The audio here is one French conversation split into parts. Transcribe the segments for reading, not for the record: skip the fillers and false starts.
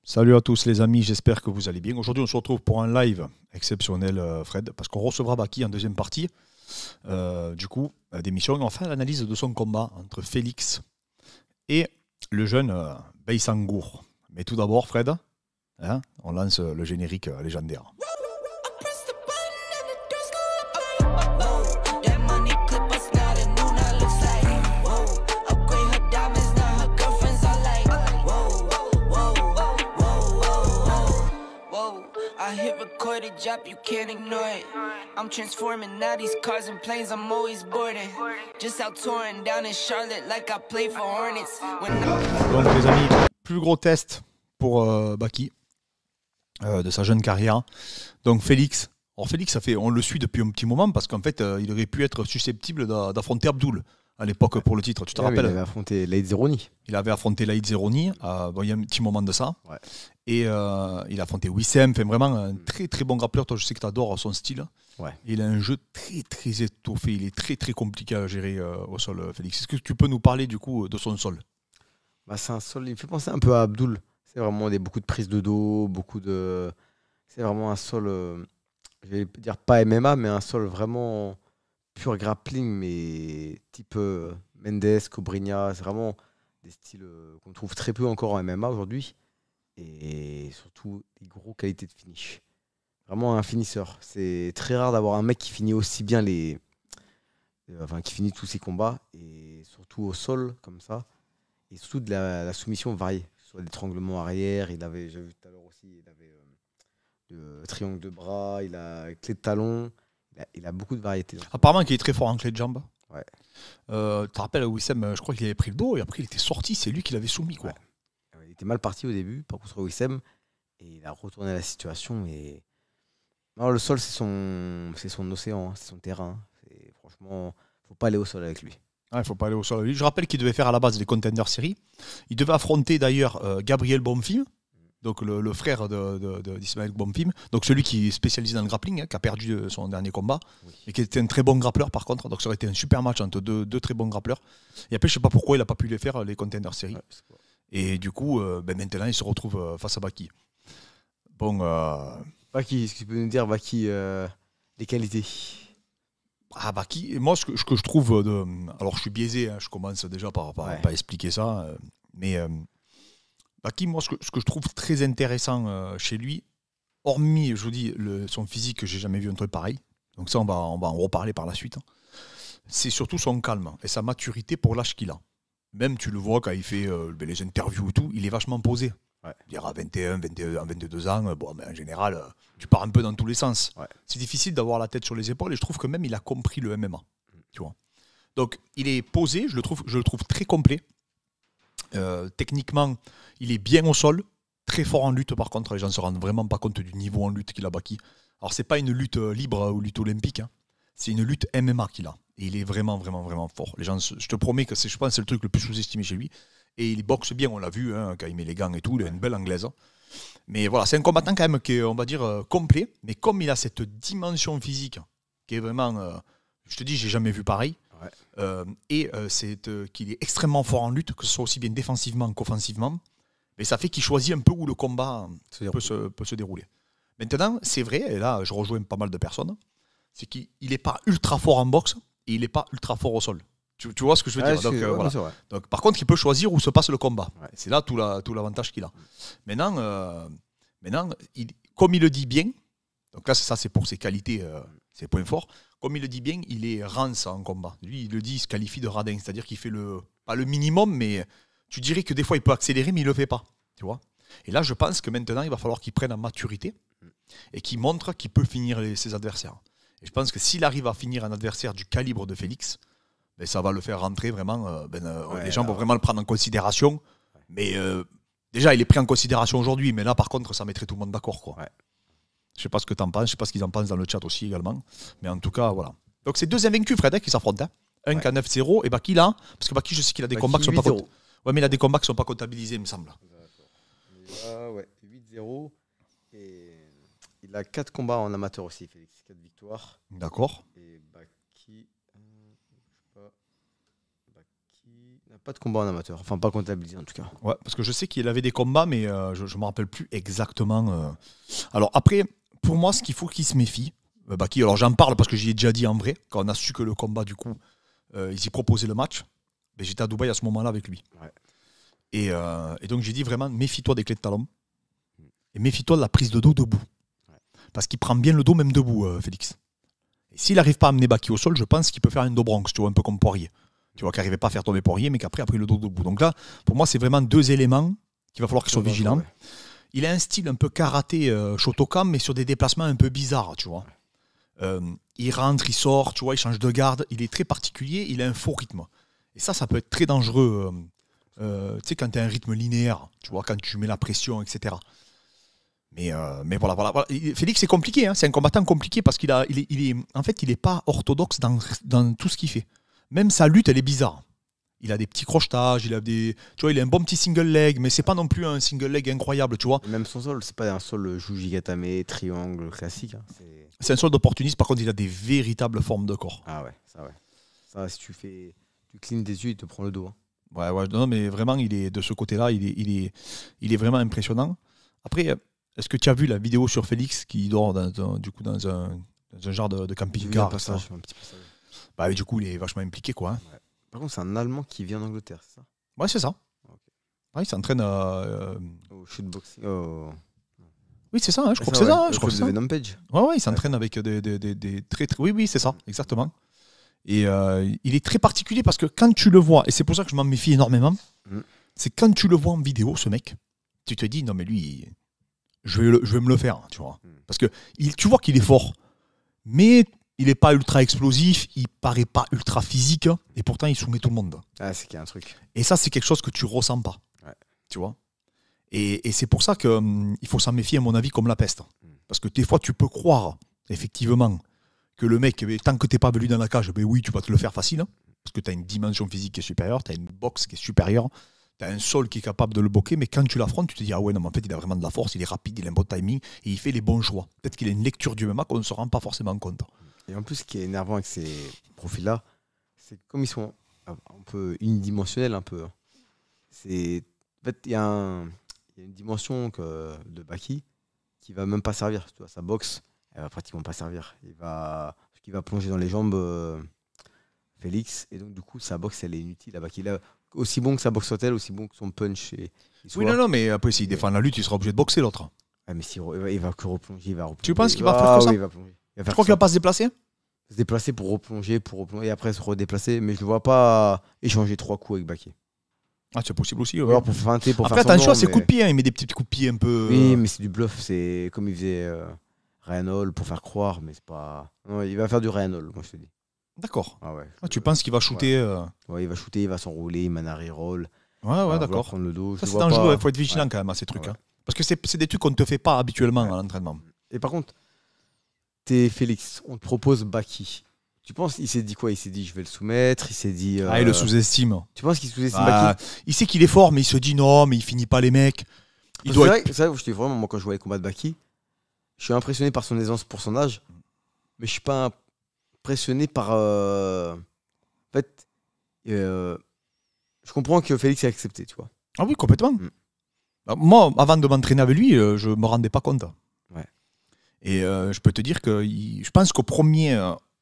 Salut à tous les amis, j'espère que vous allez bien. Aujourd'hui on se retrouve pour un live exceptionnel Fred, parce qu'on recevra Baki en deuxième partie d'émission. On va faire l'analyse de son combat entre Félix et le jeune Beisangour. Mais tout d'abord Fred, hein, on lance le générique légendaire. Job, you can't ignore it. I'm transforming now these cars and planes, I'm always boarding. Just out touring down in Charlotte like I play for Hornets. Donc les amis, plus gros test pour Baki de sa jeune carrière. Donc Félix, alors Félix, on le suit depuis un petit moment parce qu'en fait il aurait pu être susceptible d'affronter Abdul à l'époque pour le titre, tu te rappelles? Il avait affronté Laïd Zeroni. Il avait affronté Laïd Zeroni, il y a un petit moment de ça. Ouais. Et il a affronté Wissem, vraiment un très très bon grappleur. Toi, je sais que tu adores son style. Ouais. Il a un jeu très très étoffé, il est très très compliqué à gérer au sol, Félix. Est-ce que tu peux nous parler du coup de son sol? C'est un sol, il me fait penser un peu à Abdul. C'est vraiment beaucoup de prises de dos, c'est vraiment un sol, je vais dire pas MMA, mais un sol vraiment pur grappling, mais type Mendes, Cobrinha. C'est vraiment des styles qu'on trouve très peu encore en MMA aujourd'hui. Et surtout des gros qualités de finish. Vraiment un finisseur. C'est très rare d'avoir un mec qui finit aussi bien qui finit tous ses combats, et surtout au sol comme ça, et surtout de la soumission variée, soit l'étranglement arrière. J'ai vu tout à l'heure aussi, il avait le triangle de bras, il a clé de talon, il a beaucoup de variétés. Apparemment qu'il est très fort en clé de jambe. Ouais. Tu te rappelles, Wissem, je crois qu'il avait pris le dos et après il était sorti, c'est lui qui l'avait soumis, quoi. Ouais. Il était mal parti au début, par contre Wissem, et il a retourné la situation. Et non, le sol, c'est son océan, c'est son terrain. Franchement, faut pas aller au sol avec lui. Il faut pas aller au sol. Je rappelle qu'il devait faire à la base les Contender Series. Il devait affronter d'ailleurs Gabriel Bonfim, donc le frère d'Ismaël Bonfim, donc celui qui est spécialisé dans le grappling, hein, qui a perdu son dernier combat, oui, et qui était un très bon grappleur par contre. Donc ça aurait été un super match entre deux très bons grappleurs. Et après, je sais pas pourquoi il n'a pas pu les faire, les Contender Series. Ouais, et du coup, maintenant, il se retrouve face à Baki. Bon. Baki, est-ce que tu peux nous dire, Baki, les qualités? Baki, moi, ce que je trouve. Alors, je suis biaisé, hein, je commence déjà par expliquer ça. Mais Baki, moi, ce que je trouve très intéressant chez lui, hormis, je vous dis, son physique, que j'ai jamais vu un truc pareil. Donc, ça, on va en reparler par la suite. C'est surtout son calme et sa maturité pour l'âge qu'il a. Même tu le vois quand il fait les interviews et tout, il est vachement posé. Ouais. À 21, 22 ans, en général, tu pars un peu dans tous les sens. Ouais. C'est difficile d'avoir la tête sur les épaules et je trouve que même il a compris le MMA. Tu vois. Donc il est posé, je le trouve très complet. Techniquement, il est bien au sol, très fort en lutte par contre. Les gens ne se rendent vraiment pas compte du niveau en lutte qu'il a Baki. Alors c'est pas une lutte libre ou lutte olympique, hein. C'est une lutte MMA qu'il a. Et il est vraiment, vraiment, vraiment fort. Les gens, je te promets que je pense que c'est le truc le plus sous-estimé chez lui. Et il boxe bien, on l'a vu, hein, quand il met les gants et tout, il a une belle anglaise. Mais voilà, c'est un combattant quand même qui est, on va dire, complet. Mais comme il a cette dimension physique, qui est vraiment, je te dis, j'ai jamais vu pareil. Ouais. Qu'il est extrêmement fort en lutte, que ce soit aussi bien défensivement qu'offensivement. Mais ça fait qu'il choisit un peu où le combat peut se dérouler. Maintenant, c'est vrai, et là, je rejoins pas mal de personnes, c'est qu'il n'est pas ultra fort en boxe et il n'est pas ultra fort au sol. Tu vois ce que je veux dire? Donc, voilà. Donc, par contre, il peut choisir où se passe le combat. Ouais. C'est là tout l'avantage qu'il a. Maintenant, comme il le dit bien, donc là, ça c'est pour ses qualités, ses points forts, comme il le dit bien, il est rance en combat. Lui, il le dit, il se qualifie de radin, c'est-à-dire qu'il fait pas le minimum, mais tu dirais que des fois, il peut accélérer, mais il ne le fait pas. Tu vois? Et là, je pense que maintenant, il va falloir qu'il prenne en maturité et qu'il montre qu'il peut finir ses adversaires. Et je pense que s'il arrive à finir un adversaire du calibre de Félix, ben ça va le faire rentrer vraiment. Les gens vont vraiment le prendre en considération. Ouais. Mais déjà, il est pris en considération aujourd'hui. Mais là, par contre, ça mettrait tout le monde d'accord, quoi. Ouais. Je ne sais pas ce que tu en penses. Je ne sais pas ce qu'ils en pensent dans le chat aussi également. Mais en tout cas, voilà. Donc, c'est deux invaincus, Fred, qui s'affrontent. Hein. Un qui a 9-0 et Baki là. Parce que Baki, je sais qu'il a des combats qui sont pas comptabilisés. Ouais, mais il a des combats qui ne sont pas comptabilisés, il me semble. D'accord. Ouais, 8-0. Et il a 4 combats en amateur aussi, Félix. 4 victoires. D'accord. Et Baki. n'y a pas de combat en amateur. Enfin, pas comptabilisé en tout cas. Ouais, parce que je sais qu'il avait des combats, mais je ne me rappelle plus exactement. Alors après, pour moi, ce qu'il faut qu'il se méfie, Baki, alors j'en parle parce que j'y ai déjà dit en vrai, quand on a su que le combat, du coup, ils y proposaient le match, ben, j'étais à Dubaï à ce moment-là avec lui. Ouais. Et donc j'ai dit vraiment, méfie-toi des clés de talon et méfie-toi de la prise de dos debout. Ouais. Parce qu'il prend bien le dos même debout, Félix. Et s'il n'arrive pas à amener Baki au sol, je pense qu'il peut faire un dos bronx, tu vois, un peu comme Poirier. Tu vois, qu'il n'arrivait pas à faire tomber Poirier, mais qu'après a pris le dos debout. Donc là, pour moi, c'est vraiment deux éléments qu'il va falloir qu'il soit vigilant. Ouais. Il a un style un peu karaté Shotokan, mais sur des déplacements un peu bizarres, tu vois. Il rentre, il sort, tu vois, il change de garde. Il est très particulier, il a un faux rythme. Et ça peut être très dangereux. Tu sais, quand tu as un rythme linéaire, tu vois, quand tu mets la pression, etc. Mais voilà. Félix, c'est compliqué, hein, c'est un combattant compliqué parce qu'il est pas orthodoxe dans tout ce qu'il fait. Même sa lutte, elle est bizarre. Il a des petits crochetages, il a un bon petit single leg, mais c'est pas non plus un single leg incroyable, tu vois. Et même son sol, c'est pas un sol Jujigatame, triangle classique. Hein. C'est un sol d'opportuniste, par contre, il a des véritables formes de corps. Ah ouais. Ça, si tu clignes des yeux, il te prend le dos. Hein. Ouais, non, mais vraiment, il est de ce côté-là, il est vraiment impressionnant. Après, est-ce que tu as vu la vidéo sur Félix qui dort dans un genre de camping-car? Un petit passage. Bah, du coup, il est vachement impliqué, quoi. Hein. Ouais. Par contre, c'est un Allemand qui vient d'Angleterre, c'est ça? Ouais, c'est ça. Okay. Ouais, il s'entraîne au shootboxing. Oui, c'est ça, hein, je crois que c'est ça. Je crois que c'est ça. Venom Page. Ouais, il s'entraîne avec des très... Oui, c'est ça, exactement. Et il est très particulier parce que quand tu le vois, et c'est pour ça que je m'en méfie énormément, c'est quand tu le vois en vidéo, ce mec, tu te dis, non mais lui, je vais me le faire, tu vois. Parce que tu vois qu'il est fort, mais il n'est pas ultra explosif, il paraît pas ultra physique, et pourtant il soumet tout le monde. Ah, c'est qu'il y a un truc. Et ça, c'est quelque chose que tu ressens pas, tu vois. Et c'est pour ça qu'il faut s'en méfier, à mon avis, comme la peste. Parce que des fois, tu peux croire, effectivement, que le mec, tant que tu n'es pas venu dans la cage, oui, tu vas te le faire facile, hein, parce que tu as une dimension physique qui est supérieure, tu as une boxe qui est supérieure, tu as un sol qui est capable de le bloquer, mais quand tu l'affrontes, tu te dis, ah ouais, non, mais en fait, il a vraiment de la force, il est rapide, il a un bon timing, et il fait les bons choix. Peut-être qu'il a une lecture du MMA qu'on ne se rend pas forcément compte. Et en plus, ce qui est énervant avec ces profils-là, c'est comme ils sont un peu unidimensionnels, un peu. En fait, il y a une dimension de Baki qui va même pas servir. Tu vois, sa boxe, elle va pratiquement pas servir. Il va plonger dans les jambes Félix, et donc du coup, sa boxe, elle est inutile à Baki. Là, aussi bon que sa boxe soit-elle, aussi bon que son punch. Oui, non, mais après, s'il défend la lutte, il sera obligé de boxer l'autre. Ah, mais il va que replonger, il va replonger. Tu penses qu'il va faire que ça? Oui, il va plonger. Tu crois qu'il va pas se déplacer? Se déplacer pour replonger, et après se redéplacer, mais je ne vois pas échanger 3 coups avec Baki. Ah, c'est possible aussi. Alors pour feinter, pour après, faire attention à ses mais... coups de pied, hein, il met des petits coups de pied un peu. Oui, mais c'est du bluff, c'est comme il faisait Ryan Hall pour faire croire, mais c'est pas. Non, il va faire du Ryan Hall, moi je te dis. D'accord. Ah ouais. Tu penses qu'il va shooter Ouais, il va shooter, il va s'enrouler, il manari roll. Ouais, d'accord. Prendre le dos. Ça, c'est dangereux, il faut être vigilant quand même à ces trucs. Hein. Parce que c'est des trucs qu'on ne te fait pas habituellement à l'entraînement. Et par contre, t'es Félix, on te propose Baki. Tu penses, il s'est dit quoi? Il s'est dit, je vais le soumettre. Il s'est dit. Ah, il le sous-estime. Tu penses qu'il sous-estime Baki? Il sait qu'il est fort, mais il se dit non, mais il finit pas les mecs. C'est vrai, je dis vraiment, moi, quand je vois les combats de Baki, je suis impressionné par son aisance pour son âge, mais je suis pas impressionné par. En fait, je comprends que Félix ait accepté, tu vois. Ah oui, complètement. Moi, avant de m'entraîner avec lui, je me rendais pas compte. Ouais. Et je peux te dire que je pense qu'au premier.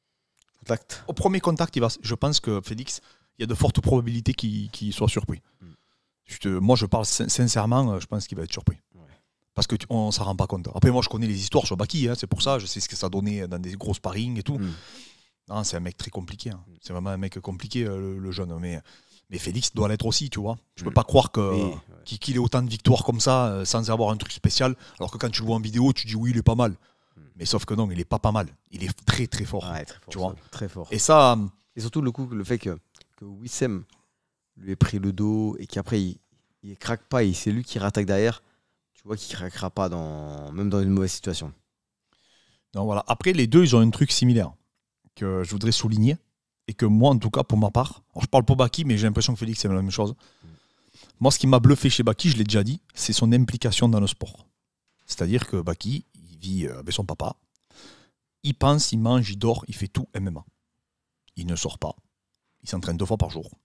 Au premier contact, je pense que Félix, il y a de fortes probabilités qu'il soit surpris. Moi, je parle sincèrement, je pense qu'il va être surpris. Ouais. Parce qu'on ne s'en rend pas compte. Après, moi, je connais les histoires sur Baki, hein, c'est pour ça, je sais ce que ça donnait dans des gros sparring et tout. Non, c'est un mec très compliqué. Hein. C'est vraiment un mec compliqué, le jeune. Mais Félix doit l'être aussi, tu vois. Je ne peux pas croire qu'il ait autant de victoires comme ça, sans avoir un truc spécial. Alors que quand tu le vois en vidéo, tu dis oui, il est pas mal. Mais sauf que non, il est pas mal. Il est très très fort. Ouais, très fort, tu vois. Très fort. Et ça. Et surtout le fait que Wissem lui ait pris le dos et qu'après il craque pas et c'est lui qui rattaque derrière. Tu vois qu'il craquera pas même dans une mauvaise situation. Non, voilà. Après, les deux, ils ont un truc similaire que je voudrais souligner et que moi, en tout cas, pour ma part, alors je parle pour Baki, mais j'ai l'impression que Félix c'est la même chose. Moi, ce qui m'a bluffé chez Baki, je l'ai déjà dit, c'est son implication dans le sport. C'est-à-dire que Baki, il vit avec son papa, il pense, il mange, il dort, il fait tout MMA. Il ne sort pas, il s'entraîne 2 fois par jour.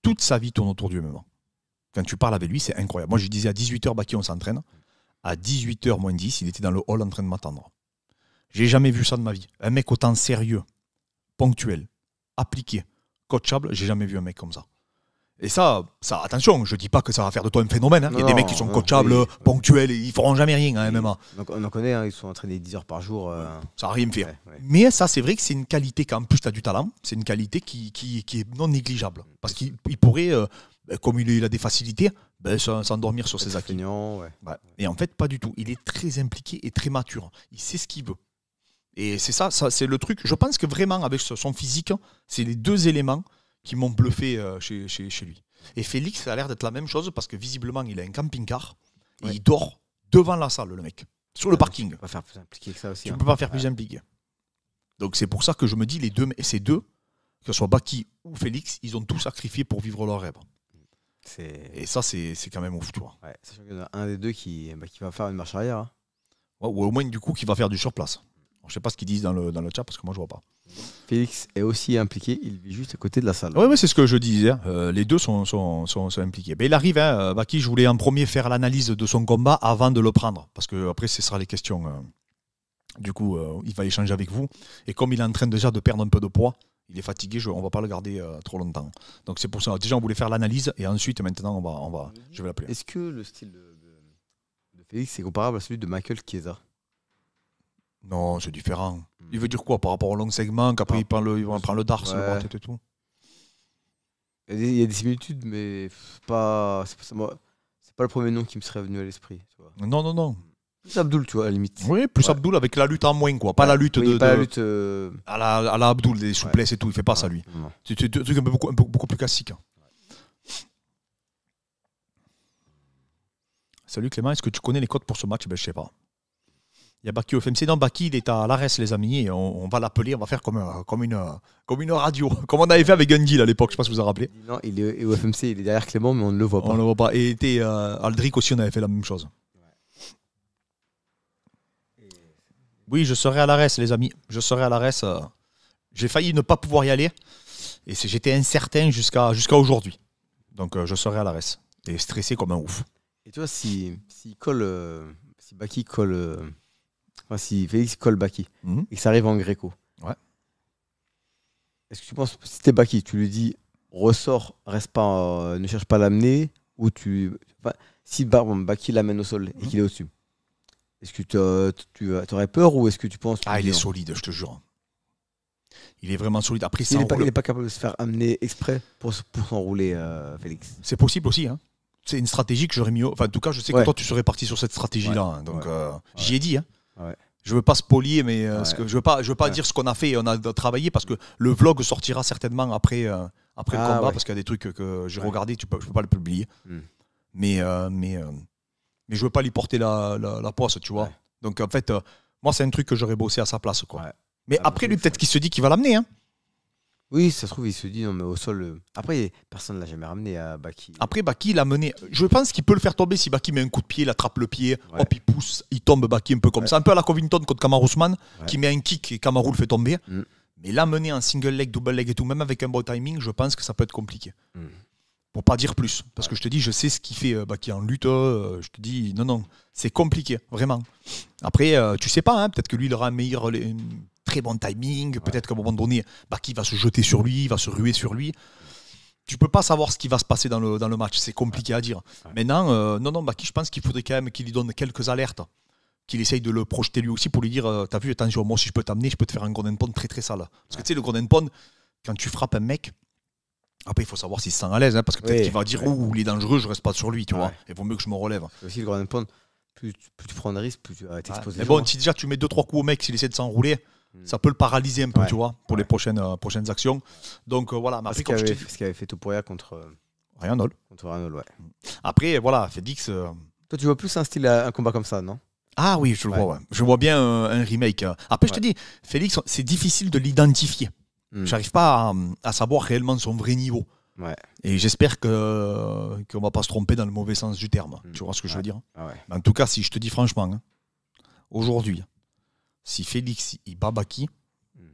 toute sa vie tourne autour du MMA. Quand tu parles avec lui, c'est incroyable. Moi, je disais à 18h, Baki, on s'entraîne. À 18h moins 10, il était dans le hall en train de m'attendre. J'ai jamais vu ça de ma vie. Un mec autant sérieux, ponctuel, appliqué, coachable, j'ai jamais vu un mec comme ça. Et ça, attention, je dis pas que ça va faire de toi un phénomène. Hein. Il y a des mecs qui sont coachables, ponctuels, et ils feront jamais rien à MMA. Donc, on en connaît, hein, ils sont entraînés 10 heures par jour. Ça n'a rien fait. Ouais. Mais ça, c'est vrai que c'est une qualité, qu'en plus tu as du talent, c'est une qualité qui est non négligeable. Parce qu'il pourrait, comme il a des facilités, s'endormir sur ses acquis. Ouais. Et en fait, pas du tout. Il est très impliqué et très mature. Il sait ce qu'il veut. Et c'est ça, c'est le truc. Je pense que vraiment, avec son physique, c'est les deux éléments qui m'ont bluffé chez lui. Et Félix, ça a l'air d'être la même chose parce que visiblement, il a un camping-car et il dort devant la salle, le mec, sur le parking. Tu peux pas faire plus impliqué que ça aussi. Tu ne peux pas faire plus impliqué. Donc c'est pour ça que je me dis, ces deux, que ce soit Baki ou Félix, ils ont tout sacrifié pour vivre leur rêve. Et ça, c'est quand même ouf, tu vois. Ouais, sachant qu'il y en a un des deux qui va faire une marche arrière. Hein. Ouais, ou au moins, du coup, qui va faire du surplace. Je ne sais pas ce qu'ils disent dans le chat parce que moi, je ne vois pas. Félix est aussi impliqué, il vit juste à côté de la salle. Oui, c'est ce que je disais. Les deux sont impliqués. Mais il arrive, hein, Baki, je voulais en premier faire l'analyse de son combat avant de le prendre. Parce que après, ce sera les questions. Du coup, il va échanger avec vous. Et comme il est en train déjà de perdre un peu de poids, il est fatigué, on ne va pas le garder trop longtemps. Donc c'est pour ça. Déjà, on voulait faire l'analyse et ensuite, maintenant, je vais l'appeler. Est-ce que le style de Félix est comparable à celui de Michael Chiesa? Non, c'est différent. Il veut dire quoi par rapport au long segment, qu'après il prend le darse, le bras tête et tout? Il y a des similitudes, mais c'est pas le premier nom qui me serait venu à l'esprit. Non. Plus Abdul, tu vois, à la limite. Oui, plus Abdul avec la lutte en moins, quoi. Pas la lutte pas la lutte à la Abdul, des souplesses et tout. Il fait pas ça, lui. C'est un truc beaucoup plus classique. Salut Clément, est-ce que tu connais les codes pour ce match? Je sais pas. Il y a Baki au FMC. Non, Baki, il est à l'ARES, les amis, et on va l'appeler, on va faire comme une radio, comme on avait fait avec Gandhi à l'époque, je sais pas si vous vous en rappelez. Non, il est au FMC, il est derrière Clément, mais on ne le voit pas. On ne le voit pas. Et Aldric aussi, on avait fait la même chose. Oui, je serai à l'ARES, les amis. Je serai à l'ARES. J'ai failli ne pas pouvoir y aller, et j'étais incertain jusqu'à aujourd'hui. Donc, je serai à l'ARES, et stressé comme un ouf. Et tu vois, si Baki colle... si Félix colle Baki et que ça arrive en Gréco, est-ce que tu penses, si t'es Baki, tu lui dis ressort, reste pas, ne cherche pas à l'amener, ou si Baki l'amène au sol et qu'il est au-dessus, est-ce que tu aurais peur ou est-ce que tu penses... il est solide, je te jure. Il est vraiment solide. Après, il n'est pas capable de se faire amener exprès pour s'enrouler, Félix. C'est possible aussi, hein. C'est une stratégie que j'aurais mis. Enfin, en tout cas, je sais que toi, tu serais parti sur cette stratégie-là. Hein, donc, j'y ai dit. Hein. Je veux pas spolier, mais je veux pas dire ce qu'on a fait et on a travaillé parce que le vlog sortira certainement après le combat parce qu'il y a des trucs que j'ai regardé, je peux pas le publier. Mais je veux pas lui porter la poisse, tu vois. Donc, en fait, moi, c'est un truc que j'aurais bossé à sa place, quoi. Mais après, lui, peut-être qu'il se dit qu'il va l'amener, hein. Oui, ça se trouve, il se dit non, mais au sol. Après, personne ne l'a jamais ramené à Baki. Après, Baki l'a mené. Je pense qu'il peut le faire tomber si Baki met un coup de pied, il attrape le pied, hop, il pousse, il tombe Baki un peu comme ça. Un peu à la Covington contre Kamaru Usman, qui met un kick et Kamaru le fait tomber. Mais l'amener en single leg, double leg et tout, même avec un bon timing, je pense que ça peut être compliqué. Pour pas dire plus. Parce que je te dis, je sais ce qu'il fait Baki en lutte. Je te dis, non, c'est compliqué, vraiment. Après, tu sais pas, hein, peut-être que lui, il aura un très bon timing, peut-être qu'à un moment donné, Baki va se jeter sur lui, il va se ruer sur lui. Tu peux pas savoir ce qui va se passer dans le match, c'est compliqué à dire. Maintenant, non, Baki, je pense qu'il faudrait quand même qu'il lui donne quelques alertes, qu'il essaye de le projeter lui aussi pour lui dire, t'as vu, attention, moi si je peux t'amener, je peux te faire un Golden Pound très très sale. Parce que tu sais, le Golden Pound, quand tu frappes un mec, après il faut savoir s'il se sent à l'aise, hein, parce que peut-être qu'il va dire, il est dangereux, je reste pas sur lui, tu vois. Il vaut mieux que je me relève. Aussi, le Golden Pound, plus tu prends de risques, plus tu vas t'exposer. Mais bon, si déjà tu mets 2-3 coups au mec, s'il essaie de s'enrouler, ça peut le paralyser un peu, tu vois, pour les prochaines actions. Donc voilà. Mais après, ce qu'avait fait Topuria contre Ryan Hall, Après, voilà, Félix. Toi, tu vois plus un combat comme ça, non? Ah oui, je le vois, Je vois bien un remake. Après, je te dis, Félix, c'est difficile de l'identifier. J'arrive pas à savoir réellement son vrai niveau. Et j'espère qu'on va pas se tromper dans le mauvais sens du terme. Tu vois ce que je veux dire? Mais en tout cas, si je te dis franchement, aujourd'hui, si Félix il bat Baki,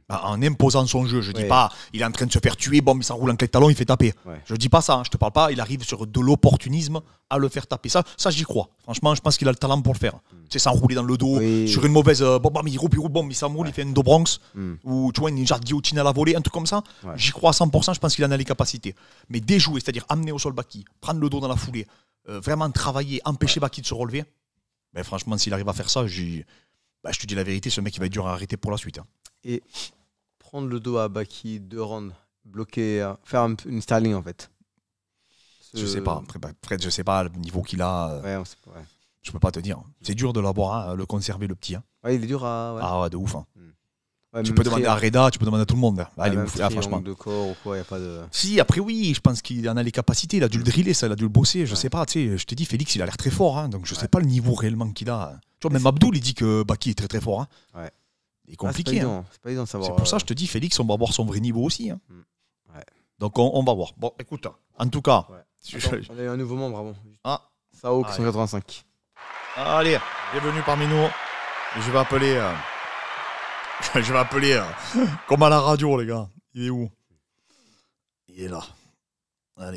En imposant son jeu. Je dis Ouais. pas, il est en train de se faire tuer, bon, il s'enroule en clé de talon, il fait taper. Ouais. Je dis pas ça, je te parle pas, il arrive sur de l'opportunisme à le faire taper. Ça j'y crois. Franchement, je pense qu'il a le talent pour le faire. C'est s'enrouler dans le dos, Oui. sur une mauvaise. Il roule, bon, il s'enroule, il fait une dos Bronx, Mm. ou tu vois, une genre de guillotine à la volée, un truc comme ça. Ouais. J'y crois à 100%, je pense qu'il en a les capacités. Mais déjouer, c'est-à-dire amener au sol Baki, prendre le dos dans la foulée, vraiment travailler, empêcher Baki de se relever, ben, franchement, s'il arrive à faire ça, je te dis la vérité, ce mec, il va être dur à arrêter pour la suite. Hein. Et prendre le dos à Baki, 2 rounds, bloquer, faire une Sterling en fait. Je sais pas, Fred, je sais pas le niveau qu'il a. Ouais, on sait pas, ouais. Je peux pas te dire. C'est dur de l'avoir, hein, le conserver, le petit. Hein. Ouais, il est dur à. Ouais. Ah ouais, de ouf. Hein. Ouais, Tu même peux demander à Reda, tu peux demander à tout le monde. Ah, il est même ouf, ah, franchement. triangle de corps ou quoi, y a pas de. Si, après oui, je pense qu'il en a les capacités, il a dû le driller, ça, il a dû le bosser, je sais pas, tu sais, je te dis, Félix, il a l'air très fort, hein, donc je sais pas le niveau réellement qu'il a. Tu vois, même Abdoul, il dit que Baki est très très fort. Hein. Ouais. Il est compliqué. Hein. C'est pas évident de savoir. C'est pour ça que je te dis, Félix, on va voir son vrai niveau aussi. Hein. Ouais. Donc on va voir. Bon, écoute, en tout cas. Ouais. je- Attends, on a eu un nouveau membre avant. Ah, Sao Ah, 185. allez, bienvenue parmi nous. Je vais appeler. Je vais appeler. Comme à la radio, les gars. Il est où? Il est là. Allez.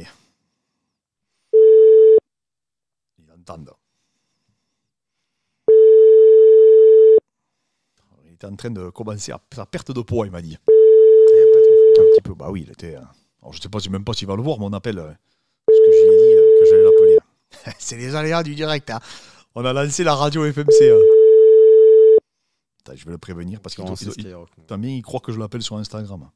Il entend. Il était en train de commencer à sa perte de poids, il m'a dit. Un petit peu. Bah oui, il était. Alors je sais pas, même pas s'il va le voir, mon appel. Parce que j'ai dit que j'allais l'appeler. C'est les aléas du direct. Hein. On a lancé la radio FMC. Attends, je vais le prévenir parce qu'il il croit que je l'appelle sur Instagram.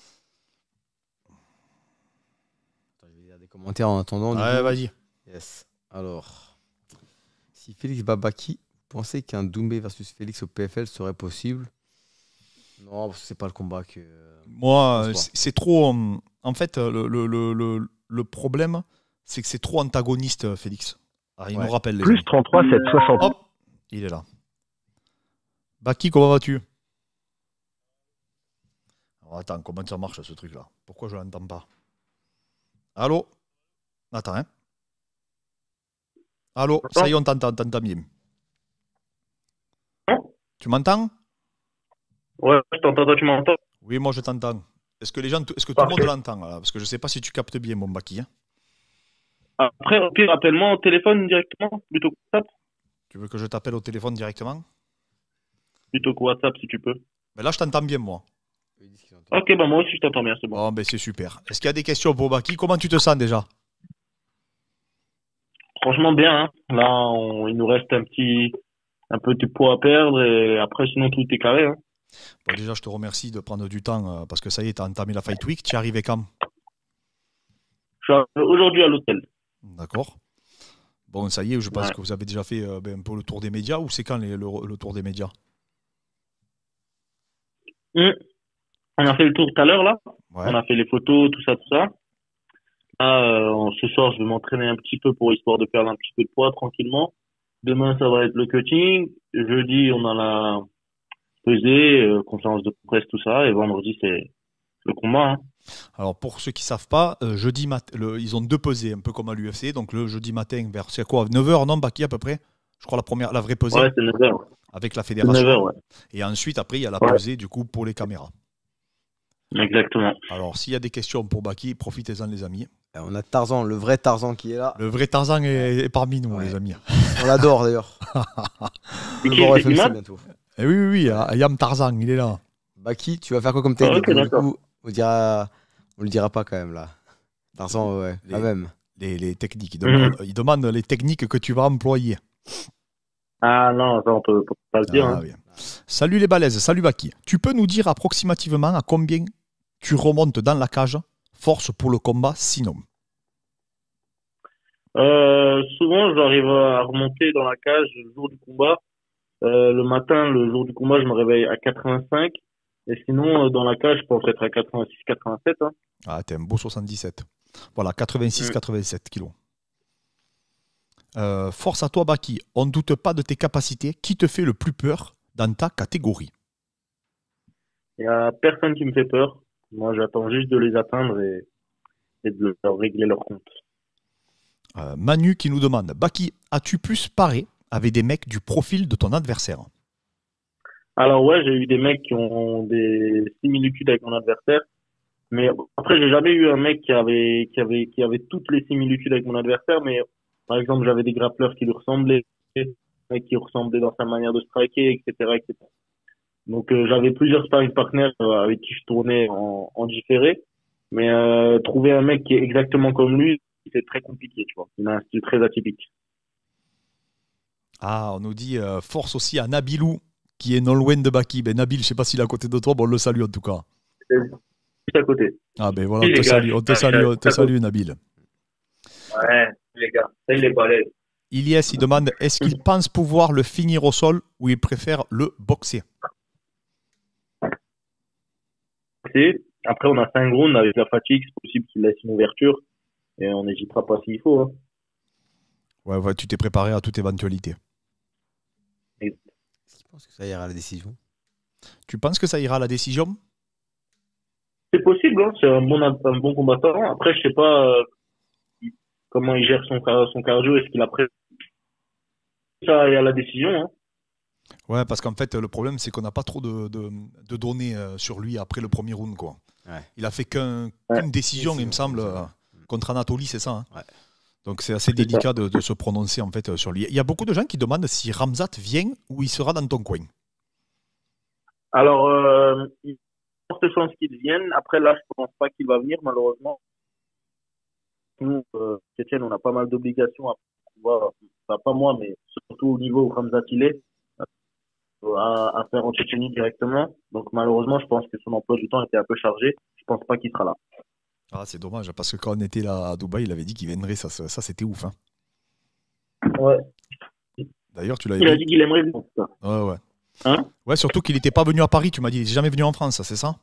Attends, je vais lire des commentaires en attendant. du Ouais, coup. vas-y. Yes. Alors, si Félix bat Baki, vous pensez qu'un Doumbé versus Félix au PFL serait possible? Non, parce que c'est pas le combat que. Moi, Je pense pas. c'est trop. En fait, le problème, c'est que c'est trop antagoniste, Félix. Alors, il Ouais. nous rappelle les Plus amis. 33 760. Hop, il est là. Baki, comment vas-tu? Alors, attends, comment ça marche ce truc-là? Pourquoi je l'entends pas? Allô? Attends, hein? Allô? Ça y est, on t'entend bien. Tu m'entends? Ouais, je t'entends, toi, tu m'entends? Oui, moi je t'entends. Est-ce que tout le monde l'entend là? Parce que je sais pas si tu captes bien, mon Baki. Hein. Après, au pire, appelle-moi au téléphone directement, plutôt que WhatsApp. Tu veux que je t'appelle au téléphone directement? Plutôt que WhatsApp, si tu peux. Ben là, je t'entends bien, moi. Ok, bah moi aussi, je t'entends bien, c'est bon. Bon, ben c'est super. Est-ce qu'il y a des questions pour Baki? Comment tu te sens déjà? Franchement, bien, hein. Là, il nous reste un peu de poids à perdre, et après, sinon, tout est carré, hein. Bon, déjà, je te remercie de prendre du temps parce que ça y est, tu as entamé la Fight Week. Tu es arrivé quand? Je suis aujourd'hui à l'hôtel. D'accord. Bon, ça y est, je pense Ouais. que vous avez déjà fait un peu le tour des médias ou c'est quand le tour des médias? On a fait le tour tout à l'heure, là. Ouais. On a fait les photos, tout ça, tout ça. Là, ce soir, je vais m'entraîner un petit peu pour histoire de perdre un petit peu de poids tranquillement. Demain, ça va être le cutting. Jeudi, on a la pesée, conférence de presse, tout ça. Et vendredi, c'est le combat, hein. Alors, pour ceux qui ne savent pas, jeudi matin, ils ont deux pesées, un peu comme à l'UFC. Donc, le jeudi matin, vers c'est quoi, 9h, non, Baki, à peu près? Je crois la vraie pesée Ouais, c'est 9h. avec la C'est fédération. 9h, ouais. Et ensuite, après, il y a la Ouais. pesée, du coup, pour les caméras. Exactement. Alors, s'il y a des questions pour Baki, profitez-en, les amis. On a Tarzan, le vrai Tarzan qui est là. Le vrai Tarzan est parmi nous, Ouais. les amis. On l'adore d'ailleurs. C'est Le qui, voir c'est FMC Imad bientôt. Et oui, Ayam Tarzan, il est là. Baki, tu vas faire quoi comme technique? ok, d'accord. Du coup, on le dira pas quand même là. Tarzan, ouais, Les- quand même. Les techniques. Il demande les techniques que tu vas employer. Ah non, ça, on peut pas le dire, Ah, hein. oui. Salut les balaises, salut Baki. Tu peux nous dire approximativement à combien tu remontes dans la cage, force pour le combat, sinon? Souvent, j'arrive à remonter dans la cage le jour du combat. Le matin, le jour du combat, je me réveille à 85. Et sinon, dans la cage, je pense être à 86, 87, hein. Ah, t'es un beau 77. Voilà, 86-87 kilos. Force à toi, Baki. On ne doute pas de tes capacités. Qui te fait le plus peur dans ta catégorie? Il y a personne qui me fait peur. Moi, j'attends juste de les atteindre et de leur régler leur compte. Manu qui nous demande, Baki, as-tu pu sparer avec des mecs du profil de ton adversaire? Alors ouais, j'ai eu des mecs qui ont des similitudes avec mon adversaire, mais après j'ai jamais eu un mec qui avait toutes les similitudes avec mon adversaire, mais par exemple j'avais des grappleurs qui lui ressemblaient, des mecs qui ressemblaient dans sa manière de striker, etc., etc. Donc j'avais plusieurs sparring partners avec qui je tournais en différé, mais trouver un mec qui est exactement comme lui, c'est très compliqué, tu vois. Il a un style très atypique. Ah, on nous dit force aussi à Nabilou, qui est non loin de Baki. Ben, Nabil, je sais pas s'il est à côté de toi, bon, on le salue en tout cas. Juste à côté. Ah ben voilà, Oui, on te les gars, salue, on te salue, on te salue, Nabil. Ouais, les gars, ça il est balèze. Ilyes, il demande, est-ce qu'il pense pouvoir le finir au sol ou il préfère le boxer? Après, on a 5 rounds avec la fatigue, c'est possible qu'il laisse une ouverture et on n'hésitera pas s'il faut. Hein. Ouais, tu t'es préparé à toute éventualité. Est-ce que tu penses que ça ira à la décision? Tu penses que ça ira à la décision? C'est possible, hein, c'est un bon combattant. Après, je sais pas comment il gère son cardio, est-ce qu'il a prévu ça et à la décision. Hein. Ouais, parce qu'en fait, le problème, c'est qu'on n'a pas trop de données sur lui après le premier round, quoi. Ouais. Il a fait qu'une décision, il me semble, contre Anatoly, c'est ça. Hein. Ouais. Donc c'est assez délicat de se prononcer en fait sur lui. Il y a beaucoup de gens qui demandent si Ramzat vient ou il sera dans ton coin. Alors, il y a de fortes chances qu'il vienne. Après, là, je pense pas qu'il va venir, malheureusement. Nous, Étienne, on a pas mal d'obligations pas moi, mais surtout au niveau où Ramzat il est, à faire en Tchétchénie directement. Donc, malheureusement, je pense que son emploi du temps était un peu chargé. Je pense pas qu'il sera là. Ah, c'est dommage, parce que quand on était là à Dubaï, il avait dit qu'il viendrait, ça c'était ouf. Hein. Ouais. D'ailleurs, tu l'avais Il a dit qu'il aimerait venir. Ouais. Hein? Ouais, surtout qu'il n'était pas venu à Paris, tu m'as dit. Il n'est jamais venu en France, c'est ça?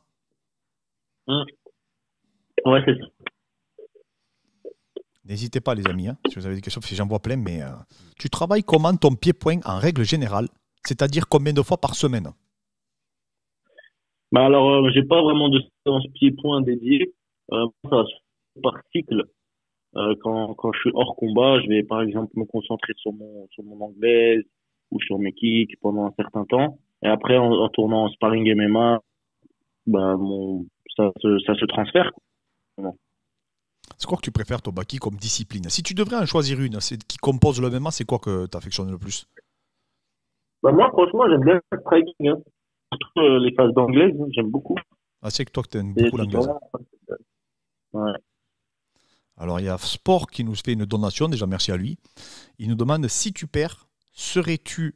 Ouais, c'est ça. N'hésitez pas, les amis, hein, si vous avez des questions, parce que j'en vois plein, mais tu travailles comment ton pied-point en règle générale? C'est-à-dire combien de fois par semaine? Bah alors, j'ai pas vraiment de séance pied-point dédiée. Ça va se faire par cycle. Quand je suis hors combat, je vais par exemple me concentrer sur mon anglaise ou sur mes kicks pendant un certain temps. Et après, en tournant en sparring MMA, bah, ça se transfère. C'est quoi que tu préfères, toi, Baki, comme discipline? Si tu devrais en choisir une, qui compose le MMA, c'est quoi que tu affectionnes le plus? Bah, moi, franchement, j'aime bien le striking. Hein. Surtout les phases d'anglaise, j'aime beaucoup. Ah, c'est que toi, que tu aimes beaucoup l'anglaise. Ouais. Alors, il y a Sport qui nous fait une donation, déjà merci à lui. Il nous demande, si tu perds, seras-tu...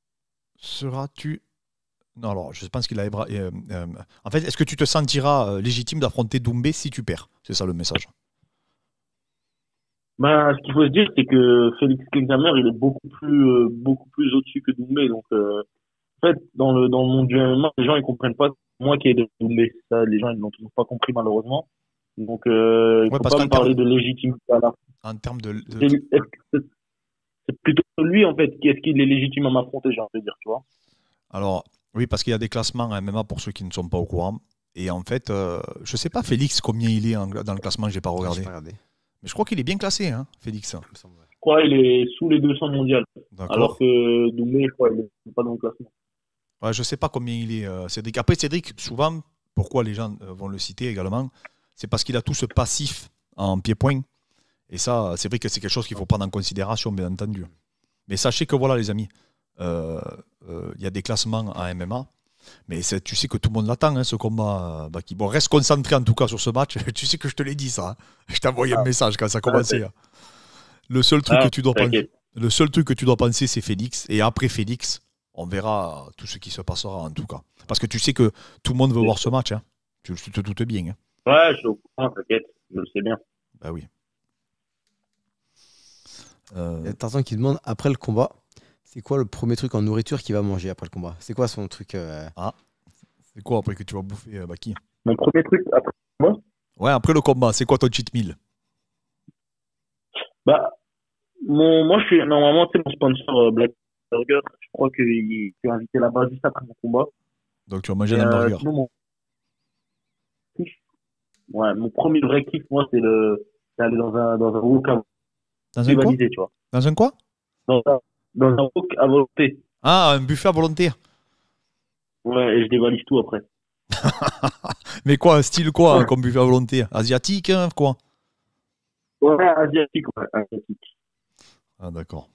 Non, alors, je pense qu'il a... en fait, est-ce que tu te sentiras légitime d'affronter Doumbé si tu perds? C'est ça le message. Bah, ce qu'il faut se dire, c'est que Félix Kexamer, il est beaucoup plus au-dessus que Doumbé. Donc, en fait, dans le monde du MMA, les gens, ils comprennent pas moi qui est de Doumbé. Ça, les gens, ils l'ont toujours pas compris, malheureusement. Donc, il faut pas me parler de légitimité à la fin. En termes de... C'est plutôt lui, en fait, est-ce qu'il est légitime à m'affronter, j'ai envie de dire, tu vois. Alors, oui, parce qu'il y a des classements en MMA pour ceux qui ne sont pas au courant. Et en fait, je sais pas, Félix, combien il est dans le classement, je n'ai pas regardé. Mais je crois qu'il est bien classé, hein, Félix. Je crois qu'il est sous les 200 mondiales. Alors que Doumbé, je crois, il n'est pas dans le classement. Ouais, je ne sais pas combien il est, Cédric. Après, Cédric, souvent, pourquoi les gens vont le citer également, c'est parce qu'il a tout ce passif en pied-point. Et ça, c'est vrai que c'est quelque chose qu'il faut prendre en considération, bien entendu. Mais sachez que voilà, les amis, il y a des classements en MMA. Mais tu sais que tout le monde l'attend, hein, ce combat. Baki. Bon, reste concentré en tout cas sur ce match. Tu sais que je te l'ai dit ça. Hein. Je t'ai envoyé un message quand ça a commencé. Le seul truc que tu dois penser, c'est Félix. Et après Félix, on verra tout ce qui se passera en tout cas. Parce que tu sais que tout le monde veut voir ce match. Hein. Tu te doutes bien. Hein. Ouais, je suis au courant, t'inquiète. Je le sais bien. Bah oui. Il y a Tarzan qui demande, après le combat, c'est quoi le premier truc en nourriture qu'il va manger après le combat? C'est quoi son truc C'est quoi après que tu vas bouffer, Baki? Mon premier truc après le combat? Ouais, après le combat, c'est quoi ton cheat meal? Bah, moi, je suis normalement, c'est mon sponsor Black Burger. Je crois qu'il est invité là-bas juste après mon combat. Donc tu vas manger un hamburger. Sinon, mon premier vrai kiff, moi, c'est d'aller dans un wok à volonté. Tu vois. Dans un quoi? Dans un wok à volonté. Ah, un buffet à volonté. Ouais, et je dévalise tout après. Mais quoi, style quoi, comme buffet à volonté? Asiatique, hein, quoi? Ouais, asiatique, ouais, asiatique. Ah, d'accord.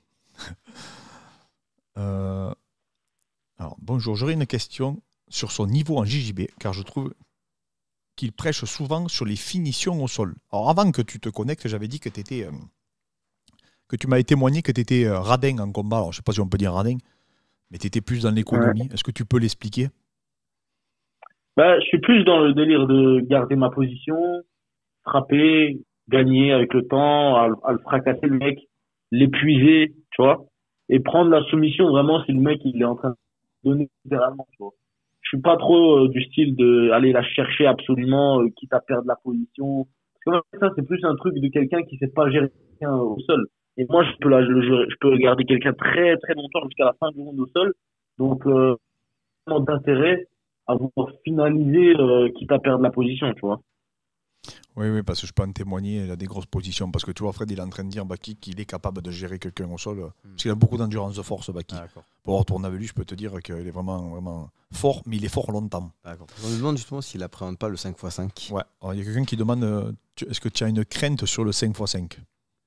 Euh, alors, bonjour, j'aurais une question sur son niveau en JJB, car je trouve qu'il prêche souvent sur les finitions au sol. Alors, avant que tu te connectes, j'avais dit que que tu m'avais témoigné que tu étais radin en combat. Alors, je ne sais pas si on peut dire radin, mais tu étais plus dans l'économie. Ouais. Est-ce que tu peux l'expliquer? Bah, je suis plus dans le délire de garder ma position, frapper, gagner avec le temps, à le fracasser le mec, l'épuiser, tu vois, et prendre la soumission vraiment si le mec il est en train de donner littéralement, tu vois. Je suis pas trop du style de aller la chercher absolument, quitte à perdre la position. Parce que ça, c'est plus un truc de quelqu'un qui sait pas gérer quelqu'un au sol. Et moi, je peux garder quelqu'un très très longtemps jusqu'à la fin du round au sol. Donc, vraiment d'intérêt à vouloir finaliser, quitte à perdre la position, tu vois. Oui, oui, parce que je peux en témoigner, il a des grosses positions. Parce que tu vois, Fred, il est en train de dire Baki qu'il est capable de gérer quelqu'un au sol. Parce qu'il a beaucoup d'endurance de force, Baki. Ah, d'accord. Pour avoir tourné avec lui, je peux te dire qu'il est vraiment, vraiment fort, mais il est fort longtemps. D'accord. On me demande justement s'il appréhende pas le 5x5. Ouais. Alors, il y a quelqu'un qui demande est-ce que tu as une crainte sur le 5x5?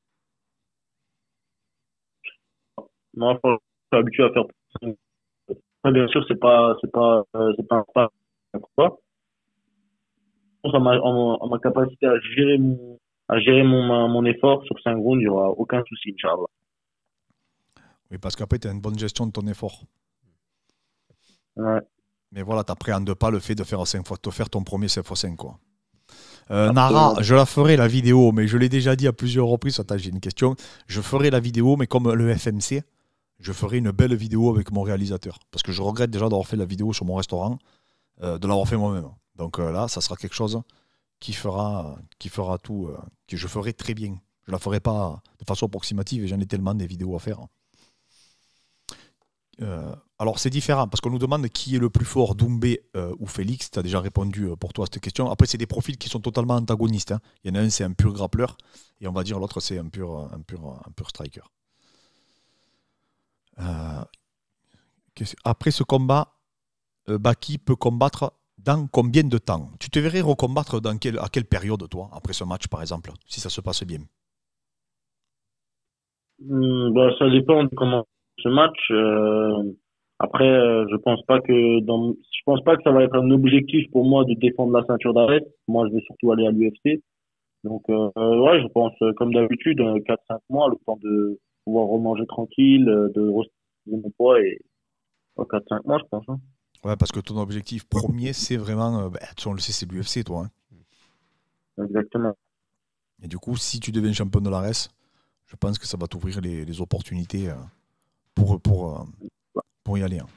Moi, je suis habitué à faire. Bien sûr, c'est pas quoi. En ma capacité à gérer mon effort sur 5 rounds, il n'y aura aucun souci, Inch'Allah. Oui, parce qu'après, tu as une bonne gestion de ton effort. Ouais. Mais voilà, tu n'appréhendes pas le fait de faire ton premier 5x5, quoi. Absolument. Nara, je la ferai la vidéo, mais je l'ai déjà dit à plusieurs reprises. Attends, j'ai une question. Je ferai la vidéo, mais comme le FMC, je ferai une belle vidéo avec mon réalisateur. Parce que je regrette déjà d'avoir fait la vidéo sur mon restaurant, de l'avoir fait moi-même. Donc là, ça sera quelque chose qui fera tout, que je ferai très bien. Je ne la ferai pas de façon approximative et j'en ai tellement des vidéos à faire. Alors c'est différent parce qu'on nous demande qui est le plus fort, Doumbé ou Félix. Tu as déjà répondu pour toi à cette question. Après, c'est des profils qui sont totalement antagonistes. Hein. Il y en a un, c'est un pur grappleur et on va dire l'autre, c'est un pur striker. Après ce combat, Baki peut combattre dans combien de temps? Tu te verrais recombattre à quelle période, toi, après ce match, par exemple, si ça se passe bien? Bah, ça dépend de comment ce match. Après, je pense pas que ça va être un objectif pour moi de défendre la ceinture d'arrêt. Moi, je vais surtout aller à l'UFC. Donc, ouais, je pense, comme d'habitude, 4-5 mois, le temps de pouvoir remanger tranquille, de rester mon poids et 4-5 mois, je pense. Hein. Ouais, parce que ton objectif premier, c'est vraiment, on le sait, c'est l'UFC, toi. Hein. Exactement. Et du coup, si tu deviens champion de l'ARES, je pense que ça va t'ouvrir les opportunités pour y aller. Hein.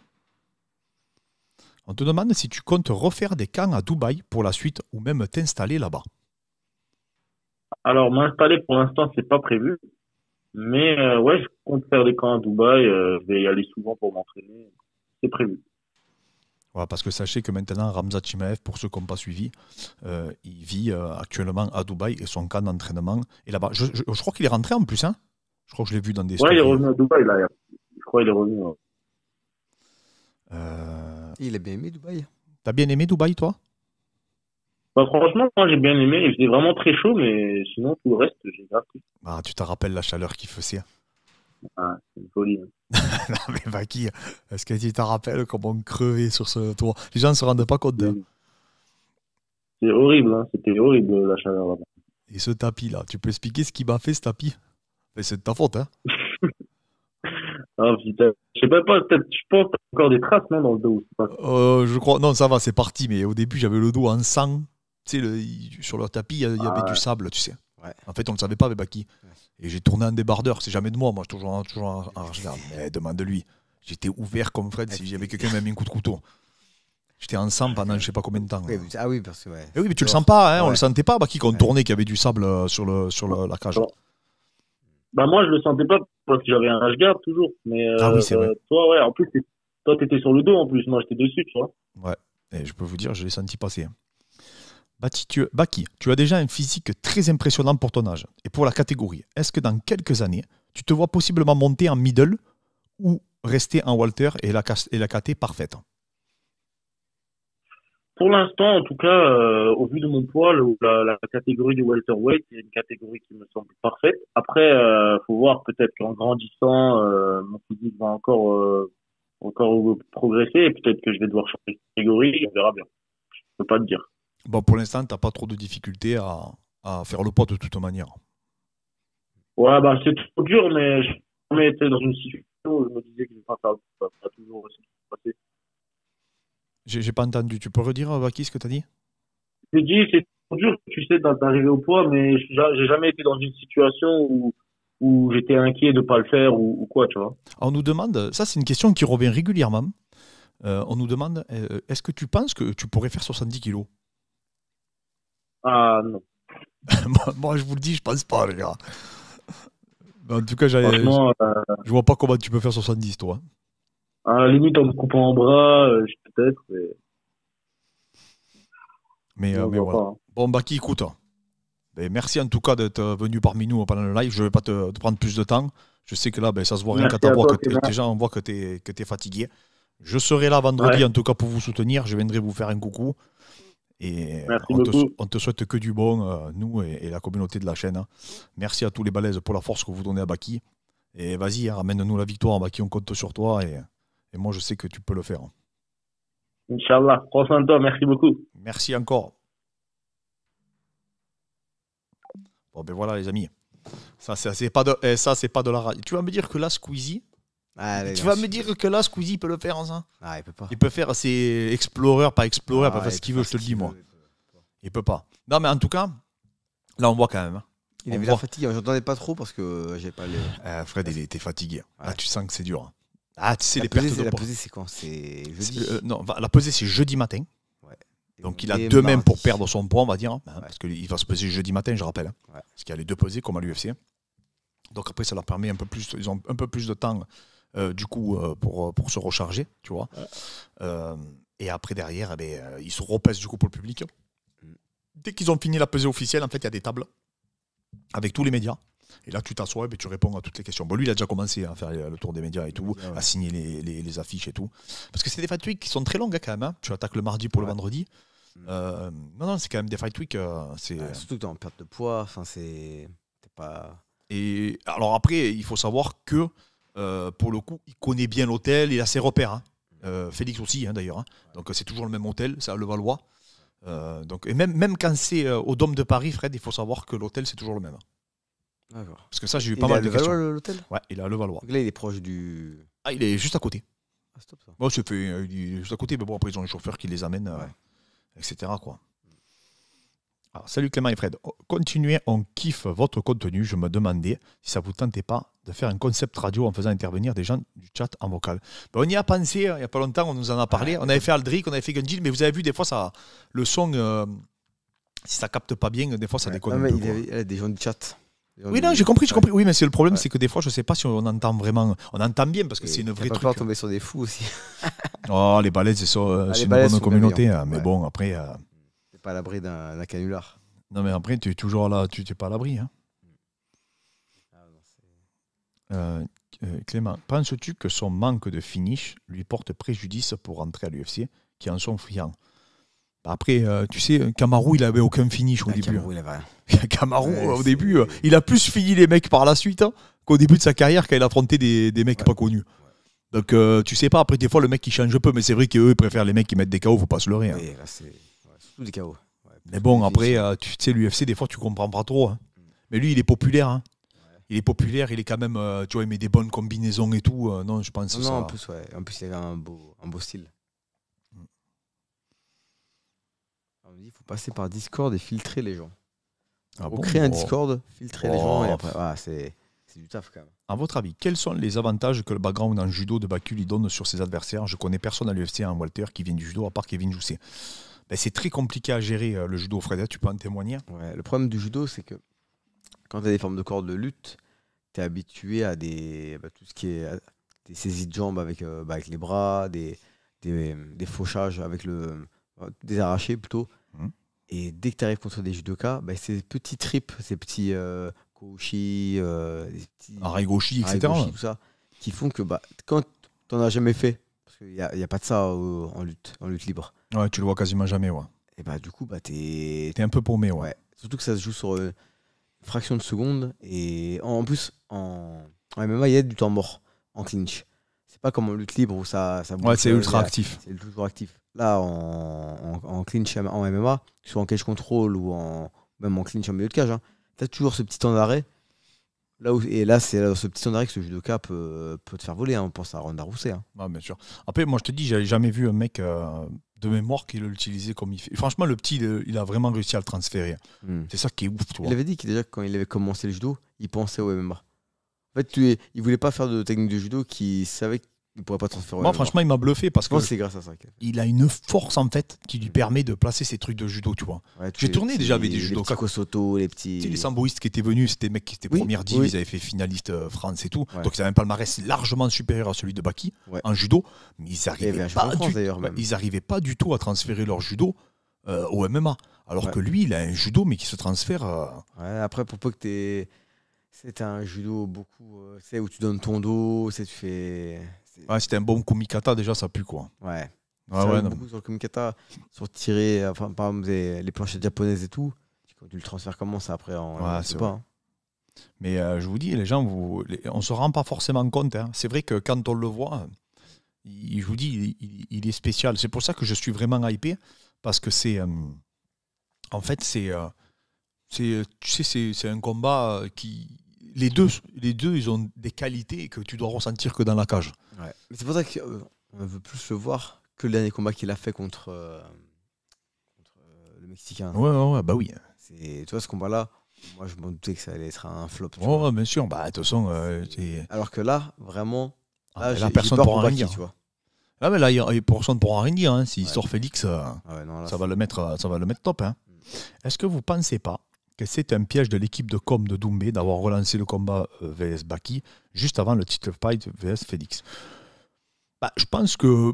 On te demande si tu comptes refaire des camps à Dubaï pour la suite ou même t'installer là-bas. Alors, m'installer pour l'instant, c'est pas prévu. Mais ouais, je compte faire des camps à Dubaï. Je vais y aller souvent pour m'entraîner. C'est prévu. Voilà, parce que sachez que maintenant, Ramzat Chimaev, pour ceux qui n'ont pas suivi, il vit actuellement à Dubaï et son camp d'entraînement est là-bas. Je crois qu'il est rentré en plus. Hein, je crois que je l'ai vu dans des stories. Ouais, il est revenu à Dubaï là. Je crois qu'il est revenu. Ouais. Il a bien aimé Dubaï. T'as bien aimé Dubaï, toi? Bah, franchement, moi j'ai bien aimé. Il faisait vraiment très chaud, mais sinon tout le reste, j'ai grave pris. Ah, tu te rappelles la chaleur qu'il faisait? Ah, c'est une folie. Hein. Non, mais Baki, est-ce que tu te rappelles comment on crevait sur ce tour? Les gens ne se rendent pas compte. Hein. C'est horrible, hein. C'était horrible la chaleur là-bas. Et ce tapis-là, tu peux expliquer ce qui m'a fait ce tapis? C'est de ta faute, hein? Ah, putain. Je sais pas, peut-être, je pense que t'as encore des traces, non, dans le dos. Pas... Je crois, non, ça va, c'est parti, mais au début, j'avais le dos en sang. Tu sais, sur le tapis, il y avait du sable, tu sais. Ouais. En fait, on ne le savait pas avec Baki. Ouais. Et j'ai tourné en débardeur, c'est jamais de moi, moi, toujours en regarde. Mais demande-lui. J'étais ouvert comme Fred si j'avais quelqu'un m'a mis un coup de couteau. J'étais en sang pendant je sais pas combien de temps. Oui, ah oui, parce que ouais. Et oui, mais tu le sens pas, hein, on le sentait pas, Baki, quand on tournait, qu'il y avait du sable sur la cage. Bah moi je le sentais pas parce que j'avais un rash guard toujours. Mais ah oui, c'est vrai. Toi, ouais, en plus, toi t'étais sur le dos en plus, moi j'étais dessus, tu vois. Ouais, et je peux vous dire, je l'ai senti passer. Baki, tu as déjà un physique très impressionnant pour ton âge et pour la catégorie. Est-ce que dans quelques années, tu te vois possiblement monter en middle ou rester en Walter et la KT parfaite? Pour l'instant, en tout cas, au vu de mon poids, la catégorie du welterweight, c'est une catégorie qui me semble parfaite. Après, faut voir peut-être qu'en grandissant, mon physique va encore progresser et peut-être que je vais devoir changer de catégorie. On verra bien. Je peux pas te dire. Bon, pour l'instant, tu n'as pas trop de difficultés à faire le poids de toute manière. Ouais, bah c'est trop dur, mais j'ai jamais été dans une situation où je me disais que ça va toujours se passer. J'ai pas entendu. Tu peux redire, Baki, ce que tu as dit? Je me dis, c'est trop dur, tu sais, d'arriver au poids, mais j'ai jamais été dans une situation où j'étais inquiet de pas le faire ou quoi, tu vois. On nous demande, ça c'est une question qui revient régulièrement. On nous demande, est-ce que tu penses que tu pourrais faire 70 kilos? Ah non. Moi, je vous le dis, je pense pas, les gars. Mais en tout cas, Franchement, je vois pas comment tu peux faire 70, toi. à la limite, en me coupant en bras, peut-être, Mais on voit voilà. pas, hein. Bon, Baki, écoute. Ben, merci en tout cas d'être venu parmi nous pendant le live. Je ne vais pas te prendre plus de temps. Je sais que là, ben, ça se voit rien Merci qu'à ta à voix. toi, Clément. Déjà, on voit que tu es fatigué. Je serai là vendredi, Ouais. en tout cas, pour vous soutenir. Je viendrai vous faire un coucou. Et Merci on beaucoup. te souhaite que du bon, nous et la communauté de la chaîne. Hein. Merci à tous les balaises pour la force que vous donnez à Baki. Et vas-y, hein, ramène-nous la victoire, Baki. On compte sur toi. Et moi, je sais que tu peux le faire. Inch'Allah. Prends soin de toi. Merci beaucoup. Merci encore. Bon, ben voilà, les amis. Ça, c'est pas de la radio. Tu vas me dire que là, Squeezie. Allez, Tu vas me dire que là, Squeezie peut le faire, hein, ça? Ah, il peut pas. Il peut faire ses Explorer, pas Explorer, Ah, pas faire il ce qu'il peut veut, faire je te le ce dis, qu'il moi. veut, il peut pas. Il peut pas. Non, mais en tout cas, là, on voit quand même. Hein. Il On avait voit. l'air fatigué. J'entendais pas trop parce que j'ai pas les. Fred, il était fatigué. Là, Ouais. tu sens que c'est dur. Ah, tu sais, La les pertes pesée, de la poids. pesée, c'est quand? C'est jeudi. Non, la pesée, c'est jeudi matin. Ouais. Donc, il a Et demain pour mardi. perdre son poids, on va dire. Hein, Ouais. parce qu'il va se peser jeudi matin, je rappelle. Hein, Ouais. parce qu'il y a les deux pesées, comme à l'UFC. Donc, après, ça leur permet un peu plus. Ils ont un peu plus de temps, du coup, pour se recharger, tu vois. Et après, derrière, eh ben, ils se repèsent, du coup, pour le public. Dès qu'ils ont fini la pesée officielle, en fait, il y a des tables avec tous les médias. Et là, tu t'assois et tu réponds à toutes les questions. Bon, lui, il a déjà commencé à faire le tour des médias et tout, médias, ouais. à signer les affiches et tout. Parce que c'est des fight week qui sont très longues, hein, quand même. Hein. Tu attaques le mardi pour le vendredi. Non, c'est quand même des fight week. Surtout que t'es en perte de poids. Enfin, c'est. T'es pas. Et alors après, il faut savoir que, pour le coup, il connaît bien l'hôtel, il a ses repères. Hein. Félix aussi, hein, d'ailleurs. Hein. Donc, c'est toujours le même hôtel, c'est à Levallois. Donc, et même quand c'est au Dôme de Paris, Fred, il faut savoir que l'hôtel, c'est toujours le même. D'accord. Parce que ça, j'ai eu Il pas est à mal de questions. Levallois, l'hôtel? Ouais, il est à Levallois. Donc là, il est proche du. Ah, il est juste à côté. Ah, stop ça. Bon, c'est fait, il est juste à côté, mais bon, après, ils ont les chauffeurs qui les amènent, Ouais. etc. Quoi. Alors, salut Clément et Fred. Continuez, on kiffe votre contenu. Je me demandais si ça vous tentait pas de faire un concept radio en faisant intervenir des gens du chat en vocal. Ben, on y a pensé, hein, il n'y a pas longtemps, on nous en a parlé. Ouais, on avait fait Aldric, on avait fait Gunjil, mais vous avez vu, des fois, ça, le son, si ça capte pas bien, des fois, ça déconne Non, un mais peu. il Quoi. y a des gens du chat. Oui, non, j'ai compris. Oui, mais c'est le problème, Ouais. c'est que des fois, je sais pas si on entend vraiment. On entend bien parce que Et c'est une t'as vraie pas truc. peur de tomber sur des fous aussi. Oh, les balaises, c'est ça, les c'est une balaises bonne sont communauté. bienveillants. Hein, mais Ouais. bon, après. T'es pas à l'abri d'un canular. Non, mais après, tu es toujours là, tu n'es pas à l'abri. Hein. Clément, penses-tu que son manque de finish lui porte préjudice pour rentrer à l'UFC, qui en sont friands? Après, tu sais, Kamaru, il avait aucun finish au début. Kamaru, il avait rien. Kamaru, Ouais, au c'est- début, il a plus fini les mecs par la suite, hein, qu'au début de sa carrière, quand il affrontait des mecs pas connus. Donc, tu sais pas, après, des fois, le mec, il change un peu, mais c'est vrai qu'eux, ils préfèrent les mecs qui mettent des KO, faut pas se leurrer. Hein. Oui, là, c'est surtout des KO. Ouais, Mais bon, plus après, difficile. tu sais, l'UFC, des fois, tu comprends pas trop. Hein. Mais lui, il est populaire. Hein. Il est populaire, il est quand même, tu vois, il met des bonnes combinaisons et tout. Non, je pense que Non, ça... en plus, ouais. En plus, il avait un beau style. On dit qu'il faut passer par Discord et filtrer les gens. Ah Faut bon créer un Oh. Discord, filtrer les gens et après, c'est du taf quand même. À votre avis, quels sont les avantages que le background en judo de Baku lui donne sur ses adversaires? Je connais personne à l'UFC en Walter qui vient du judo à part Kevin Joussé. Ben, c'est très compliqué à gérer le judo, Fred, tu peux en témoigner? Ouais, le problème du judo, c'est que quand tu as des formes de corps de lutte, tu es habitué à tout ce qui est des saisies de jambes avec les bras, des fauchages avec des arrachés plutôt. Mhm. Et dès que tu arrives contre des judokas, ces petits trips, ces petits kouchi, des petits Araigoshi, etc. araigoshi, tout ça, qui font que quand tu n'en as jamais fait, parce qu'il n'y a pas de ça en lutte libre. Ouais, tu le vois quasiment jamais, ouais. Et bah, du coup, bah, t'es. T'es un peu paumé, ouais. Ouais. Surtout que ça se joue sur une fraction de seconde. Et en plus, en MMA, il y a du temps mort en clinch. C'est pas comme en lutte libre où ça bouge. Ouais, c'est ultra actif. C'est toujours actif. Là, en clinch, en MMA, que ce soit en cage control ou même en clinch en milieu de cage, hein, t'as toujours ce petit temps d'arrêt. Et là, c'est dans ce petit temps d'arrêt que ce judoka peut te faire voler. Hein. On pense à Ronda Rousey. Hein. Ah, bien sûr. Après, moi, je te dis, j'avais jamais vu un mec de mémoire qui l'utilisait comme il fait. Et franchement, le petit, il a vraiment réussi à le transférer. C'est ça qui est ouf, tu vois. Il avait dit que déjà, quand il avait commencé le judo, il pensait au MMA. En fait, il voulait pas faire de technique de judo qu'il savait qu'il ne pourrait pas transférer au Moi, MMA. franchement, il m'a bluffé parce que c'est grâce à ça. il a une force, en fait, qui lui permet de placer ses trucs de judo, tu vois. Ouais, J'ai tourné déjà avec des judokas. Les petits Kosoto, les petits... Tu sais, les samboïstes qui étaient venus, c'était des mecs qui étaient première div, ils avaient fait finaliste France et tout. Ouais. Donc ils avaient un palmarès largement supérieur à celui de Baki en judo. Mais ils n'arrivaient pas du tout à transférer leur judo au MMA. Alors que lui, il a un judo, mais qui se transfère. Ouais, après, pour peu que t'aies. C'est un judo beaucoup. C'est où tu donnes ton dos, tu fais. Ouais, c'était un bon kumikata, déjà, ça pue, quoi. Ouais. Ah ouais, beaucoup sur le kumikata, sur tirer, enfin, par exemple, les planchettes japonaises et tout. Quand tu le transfères comment ça après ouais, c'est pas. Hein. Mais je vous dis, les gens, on se rend pas forcément compte. Hein. C'est vrai que quand on le voit, je vous dis, il est spécial. C'est pour ça que je suis vraiment hypé, parce que c'est. En fait, c'est un combat qui. Les deux, ils ont des qualités que tu dois ressentir que dans la cage. Ouais. Mais c'est pour ça qu'on veut plus le voir que le dernier combat qu'il a fait contre le Mexicain. Ouais, bah oui. Tu vois, ce combat-là, moi, je m'en doutais que ça allait être un flop. Ouais, bien sûr. Bah, de toute façon, alors que là, vraiment, là, personne ne pourra rien dire. Tu vois. Là, mais là, personne ne pourra rien dire. Hein. S'il sort Félix, ça va le mettre top. Hein. Est-ce que vous ne pensez pas que c'est un piège de l'équipe de com de Doumbé d'avoir relancé le combat VS Baki juste avant le title fight VS Félix? Bah, je pense que,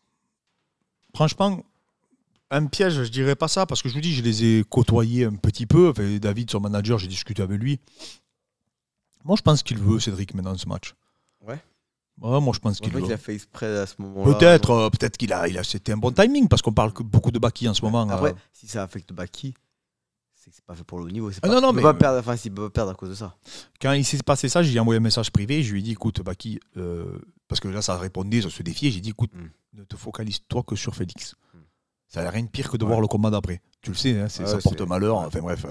franchement, un piège, je dirais pas ça, parce que je vous dis, je les ai côtoyés un petit peu. Enfin, David, son manager, j'ai discuté avec lui. Moi, je pense qu'il veut Cédric maintenant ce match. Ouais. Moi, je pense qu'il veut. Il a fait exprès à ce moment-là. Peut-être qu'il a c'était un bon timing, parce qu'on parle beaucoup de Baki en ce moment. Après, si ça affecte Baki, c'est que c'est pas fait pour le haut niveau. Non, mais il peut pas perdre à cause de ça. Quand il s'est passé ça, j'ai envoyé un message privé. Je lui ai dit, écoute, Baki, parce que là, ça répondait sur ce défi. J'ai dit, écoute, ne te focalise-toi que sur Félix. Ça n'a rien de pire que de voir le combat d'après. Tu le sais, hein, ça porte malheur. Enfin bref,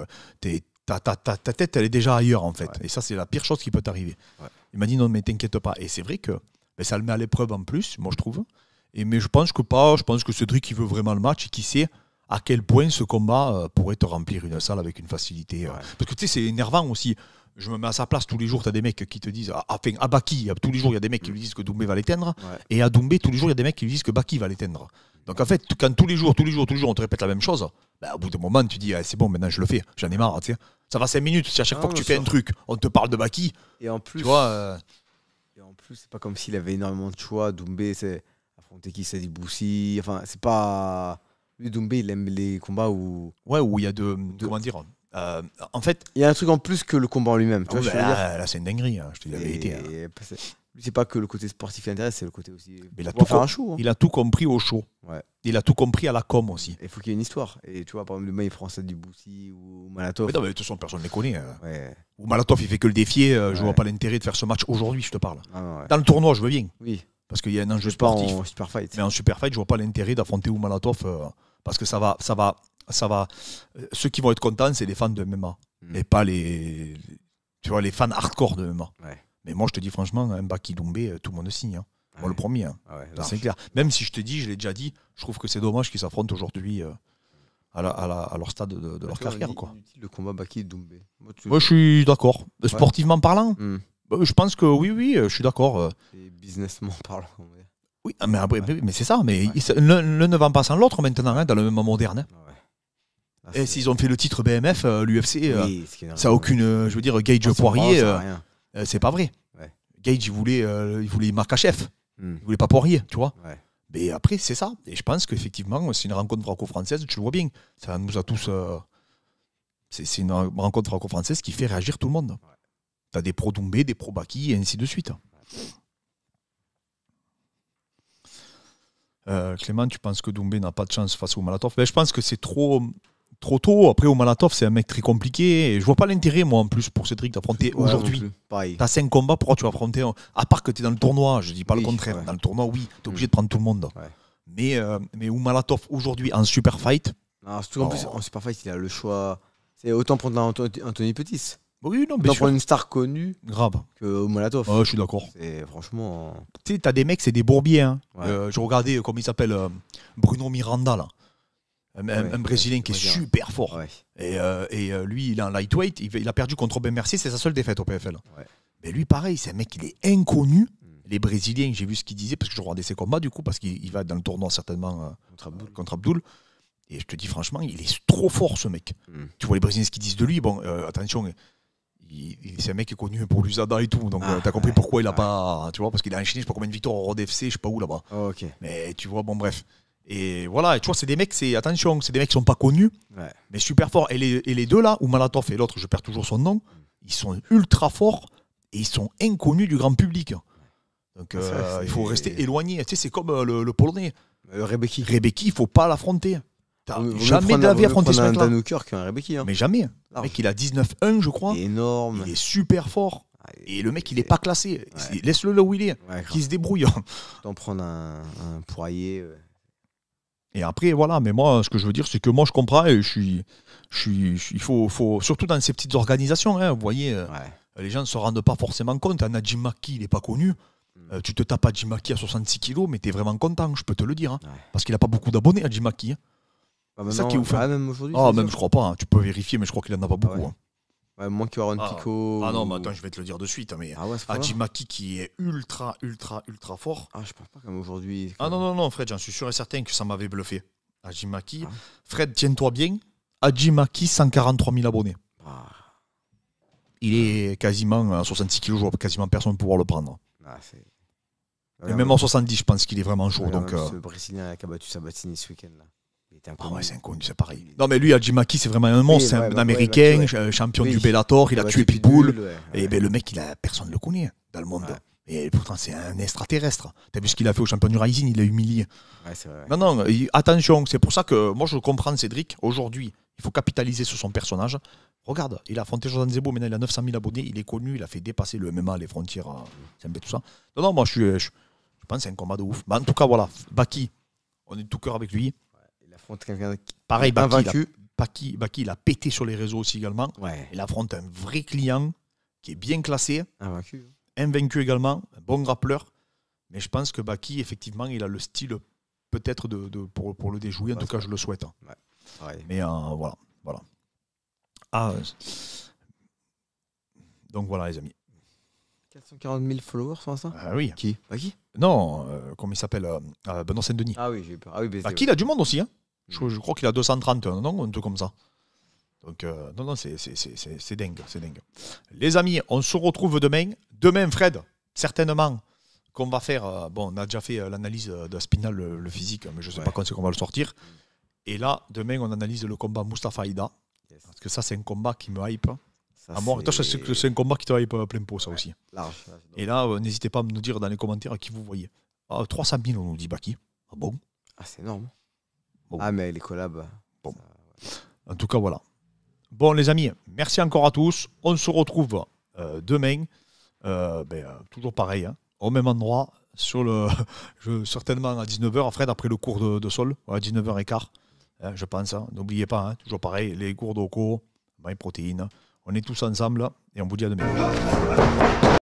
ta tête, elle est déjà ailleurs, en fait. Et ça, c'est la pire chose qui peut t'arriver. Ouais. Il m'a dit, non, mais t'inquiète pas. Et c'est vrai que ça le met à l'épreuve en plus, moi, je trouve. Mais je pense que Cédric, il veut vraiment le match et qu'il sait à quel point ce combat pourrait te remplir une salle avec une facilité. Parce que tu sais, c'est énervant aussi. Je me mets à sa place, tous les jours, tu as des mecs qui te disent, à Baki, tous les jours, il y a des mecs qui lui disent que Doumbé va l'éteindre. Ouais. Et à Doumbé, tous les jours, il y a des mecs qui lui disent que Baki va l'éteindre. Donc en fait, quand tous les jours, on te répète la même chose, au bout d'un moment, tu dis, c'est bon, maintenant je le fais, j'en ai marre. T'sais. Ça va 5 minutes, si à chaque fois que tu fais un truc, on te parle de Baki. Et en plus, tu vois, et en plus c'est pas comme s'il avait énormément de choix. Doumbé, c'est affronter qui, c'est Boussi. Enfin, c'est pas. Lui, Doumbé, il aime les combats où. Ouais, où il y a comment dire. En fait, il y a un truc en plus que le combat en lui-même. Là, c'est une dinguerie, hein, je te dis la vérité. Lui, c'est pas que le côté sportif qui l'intéresse, c'est le côté aussi. Il a tout compris au show. Ouais. Il a tout compris à la com aussi. Il faut qu'il y ait une histoire. Et tu vois, par exemple, le mec français du Boussi ou Malatov. Mais non, mais de toute façon, personne ne les connaît. Ouais. Ou Malatov, il fait que le défier. Je vois pas l'intérêt de faire ce match aujourd'hui, je te parle. Dans le tournoi, je veux bien. Oui. Parce qu'il y a un enjeu sportif. En super fight. Mais en super fight, je vois pas l'intérêt d'affronter Malatov. Parce que ça va. Ceux qui vont être contents, c'est les fans de MMA. Et pas les fans hardcore de MMA. Ouais. Mais moi, je te dis franchement, un Baki Doumbé, tout le monde signe. Hein. Moi, le premier. Hein. C'est clair. Même si je te dis, je l'ai déjà dit, je trouve que c'est dommage qu'ils s'affrontent aujourd'hui à leur stade de leur carrière. Le combat Baki Doumbé. Moi, je suis d'accord. Sportivement parlant, je pense que oui, je suis d'accord. Et businessment parlant. Oui, mais c'est ça. Mais l'un ne va pas sans l'autre maintenant, hein, dans le MMA moderne. Hein. Et s'ils ont fait le titre BMF, l'UFC, ça n'a aucune. Je veux dire, Gage Poirier, c'est pas vrai. Ouais. Gage, il voulait Makachev. Il voulait pas Poirier, tu vois. Ouais. Mais après, c'est ça. Et je pense qu'effectivement, c'est une rencontre franco-française, tu le vois bien. Ça nous a tous. C'est une rencontre franco-française qui fait réagir tout le monde. Ouais. Tu as des pro Doumbé, des pro Baki, et ainsi de suite. Clément, tu penses que Doumbé n'a pas de chance face au Malatov? Je pense que c'est trop tôt. Après, au Malatov, c'est un mec très compliqué. Et je vois pas l'intérêt, moi, en plus, pour Cédric, d'affronter aujourd'hui. Pareil. T'as 5 combats, pourquoi tu vas affronter à part que tu es dans le tournoi, je dis pas le contraire. Ouais. Dans le tournoi, oui, tu es obligé de prendre tout le monde. Ouais. Mais Malatov, aujourd'hui, en super fight. Non, surtout en plus, en super fight, il a le choix. C'est autant prendre Anthony Pettis. Oui, non, bien Autant sûr. prendre une star connue Grave. que Malatov. Je suis d'accord. C'est franchement. Tu sais, t'as des mecs, c'est des bourbiers. Hein. Ouais. Je regardais, comment il s'appelle, Bruno Miranda, là. Un Brésilien qui est super fort. Ouais. Et lui, il est en lightweight. Il a perdu contre Ben Mercier, c'est sa seule défaite au PFL. Ouais. Mais lui, pareil, c'est un mec, il est inconnu. Les Brésiliens, j'ai vu ce qu'il disait, parce que je regardais ses combats, du coup, parce qu'il va dans le tournoi certainement contre Abdul. Et je te dis franchement, il est trop fort, ce mec. Tu vois les Brésiliens, ce qu'ils disent de lui. Bon, attention, c'est un mec qui est connu pour l'USADA et tout. Donc, t'as compris pourquoi il a pas. Tu vois, parce qu'il a enchaîné, je sais pas combien de victoires au Road FC, je sais pas où là-bas. Oh, ok. Mais tu vois, bon, bref. Et voilà, tu vois, c'est des mecs, attention, c'est des mecs qui sont pas connus, Ouais. mais super forts. Et les deux là, ou Malatov et l'autre, je perds toujours son nom, ils sont ultra forts et ils sont inconnus du grand public. Donc il faut rester éloigné. Tu sais, c'est comme le Polonais. Rebecki. Rebecki, il faut pas l'affronter. Jamais de la vie affronter ce un mec-là. Danuker qu'un Rebecki. Hein. Mais jamais. Le mec, il a 19-1, je crois. Il est énorme. Il est super fort. Et le mec, il est pas classé. Ouais. Laisse-le là où il est. Ouais, Qu'il se débrouille. T'en prendre un poirier. Et après, voilà, mais moi, ce que je veux dire, c'est que moi, je comprends et il faut, surtout dans ces petites organisations, hein, vous voyez, les gens ne se rendent pas forcément compte. Un Najim Maki, il n'est pas connu. Tu te tapes Najim Maki à 66 kilos, mais tu es vraiment content, je peux te le dire. Hein, parce qu'il n'a pas beaucoup d'abonnés, Najim Maki. Hein. C'est ça qui est ouf. Même aujourd'hui. Même je crois pas. Hein. Tu peux vérifier, mais je crois qu'il n'en a pas beaucoup. Hein. Ouais, moins que Aaron Pico. Non, mais attends, je vais te le dire de suite. Mais Najim Maki qui est ultra fort. Je pense pas comme aujourd'hui. Non, Fred, j'en suis sûr et certain que ça m'avait bluffé. Najim Maki. Fred, tiens-toi bien. Najim Maki, 143 000 abonnés. Il est quasiment à 66 kg, je vois quasiment personne ne pouvoir le prendre. Et même en 70, je pense qu'il est vraiment chaud. Donc, ce Brésilien qui a battu Sabatini ce week-end là. C'est inconnu, c'est pareil. Non, mais lui, Najim Maki, c'est vraiment un monstre. C'est un Américain, champion du Bellator. Il a tué Pitbull. Et ben, le mec, personne ne le connaît dans le monde. Et pourtant, c'est un extraterrestre. T'as vu ce qu'il a fait au champion du Rising? Il a humilié. C'est vrai. Non, attention. C'est pour ça que moi, je comprends Cédric. Aujourd'hui, il faut capitaliser sur son personnage. Regarde, il a affronté Jordan Zebo. Maintenant, il a 900 000 abonnés. Il est connu. Il a fait dépasser le MMA, les frontières. C'est un peu tout ça. Non, moi, je pense que c'est un combat de ouf. Mais en tout cas, voilà. Baki, on est de tout cœur avec lui. Il affronte quelqu'un pareil, invaincu. Baki, il a pété sur les réseaux aussi également. Il affronte un vrai client qui est bien classé. Invaincu également, un bon grappleur. Mais je pense que Baki, effectivement, il a le style peut-être pour le déjouer. En tout cas, je le souhaite. Mais voilà. Donc voilà, les amis. 440 000 followers sur Insta. Oui. Qui Baki? Non, comment il s'appelle Benoît Saint-Denis. Ah oui, j'ai eu peur. Baki, il a du monde aussi. Hein. Je crois qu'il a 230, non, un truc comme ça. Donc, non, c'est dingue, c'est dingue. Les amis, on se retrouve demain. Demain, Fred, certainement, qu'on va faire... on a déjà fait l'analyse de Spinal, le physique, mais je ne sais pas quand c'est qu'on va le sortir. Et là, demain, on analyse le combat Mustafa Aida. Parce que ça, c'est un combat qui me hype. À mort. Toi, c'est un combat qui te hype plein pot, ça aussi. Large. Et là, n'hésitez pas à nous dire dans les commentaires qui vous voyez. 300 000, on nous dit Baki. Ah bon? C'est énorme. Bon. Mais les collabs... Bon. En tout cas, voilà. Bon, les amis, merci encore à tous. On se retrouve demain. Toujours pareil, hein, au même endroit, certainement à 19h, Fred, après le cours de sol, à 19h15, je pense. Hein. N'oubliez pas, hein, toujours pareil, les cours d'OCO, MyProtein. On est tous ensemble et on vous dit à demain.